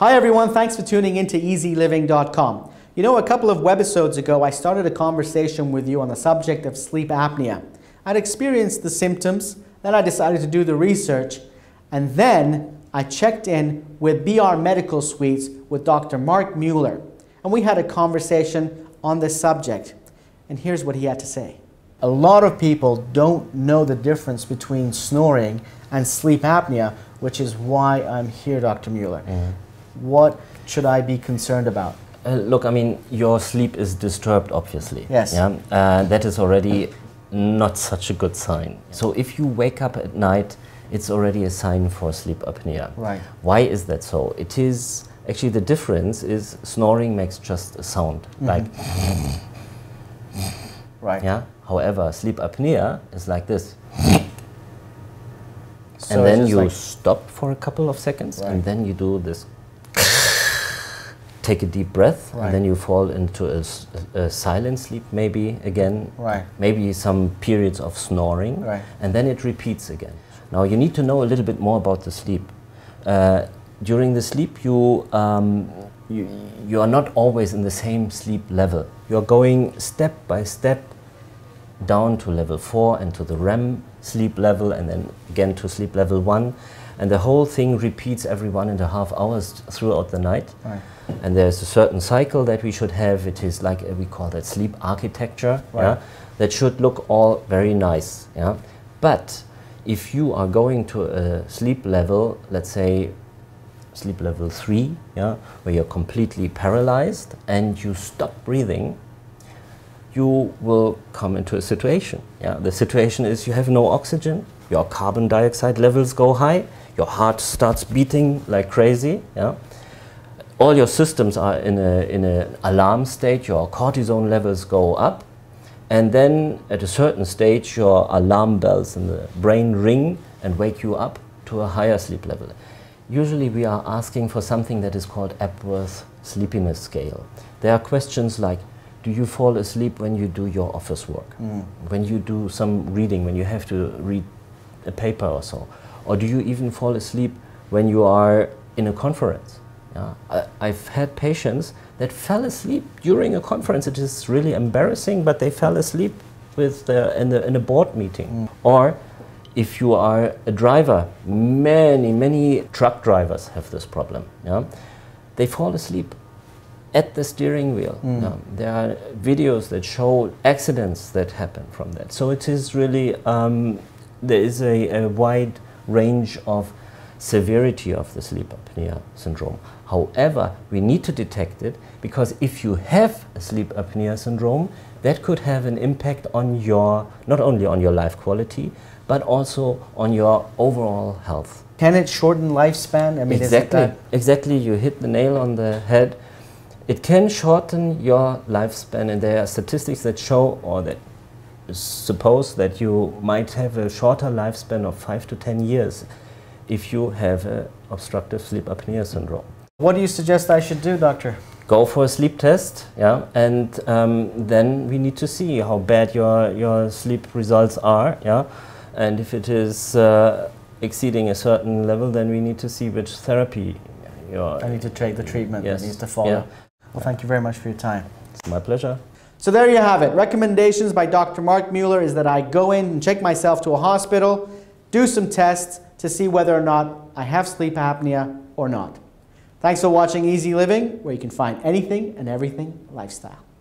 Hi everyone, thanks for tuning in to EasyLiving.com. You know, a couple of webisodes ago I started a conversation with you on the subject of sleep apnea. I'd experienced the symptoms, then I decided to do the research, and then I checked in with BR Medical Suites with Dr. Marc Mueller, and we had a conversation on this subject. And here's what he had to say. A lot of people don't know the difference between snoring and sleep apnea, which is why I'm here, Dr. Mueller. What should I be concerned about? Look, I mean, your sleep is disturbed, obviously. Yes. Yeah? That is already not such a good sign. So if you wake up at night, it's already a sign for sleep apnea. Right. Why is that so? It is, actually the difference is snoring makes just a sound, like... Right. Yeah? However, sleep apnea is like this. So and then you like stop for a couple of seconds, right. and then you do this. Take a deep breath, right. and then you fall into a silent sleep, maybe again, right. maybe some periods of snoring, right. and then it repeats again. Now you need to know a little bit more about the sleep. During the sleep, you are not always in the same sleep level. You are going step by step down to level 4 and to the REM sleep level, and then again to sleep level 1. And the whole thing repeats every 1.5 hours throughout the night. Right. And there's a certain cycle that we should have. It is like, we call that sleep architecture. Right. Yeah? That should look all very nice. Yeah? But if you are going to a sleep level, let's say sleep level 3, yeah, where you're completely paralyzed and you stop breathing, you will come into a situation. Yeah? The situation is you have no oxygen, your carbon dioxide levels go high, your heart starts beating like crazy. Yeah? All your systems are in an alarm state, your cortisone levels go up, and then at a certain stage your alarm bells in the brain ring and wake you up to a higher sleep level. Usually we are asking for something that is called Epworth Sleepiness Scale. There are questions like, do you fall asleep when you do your office work? When you do some reading, when you have to read a paper or so? Or do you even fall asleep when you are in a conference? Yeah? I've had patients that fell asleep during a conference. It is really embarrassing, but they fell asleep with in a board meeting. Or if you are a driver, many truck drivers have this problem. Yeah? They fall asleep at the steering wheel. Yeah? There are videos that show accidents that happen from that. So it is really, there is a wide range of severity of the sleep apnea syndrome. However, we need to detect it, because if you have a sleep apnea syndrome, that could have an impact on your, not only on your life quality, but also on your overall health. Can it shorten lifespan? I mean, Exactly, you hit the nail on the head. It can shorten your lifespan, and there are statistics that show, or that suppose, that you might have a shorter lifespan of 5 to 10 years if you have obstructive sleep apnea syndrome. What do you suggest I should do, doctor? Go for a sleep test, yeah, and then we need to see how bad your sleep results are, yeah, and if it is exceeding a certain level, then we need to see which therapy I need to take the treatment yes. that needs to follow. Yeah. Well, thank you very much for your time. It's my pleasure. So there you have it. Recommendations by Dr. Marc Mueller is that I go in and check myself to a hospital, do some tests to see whether or not I have sleep apnea or not. Thanks for watching Easy Living, where you can find anything and everything lifestyle.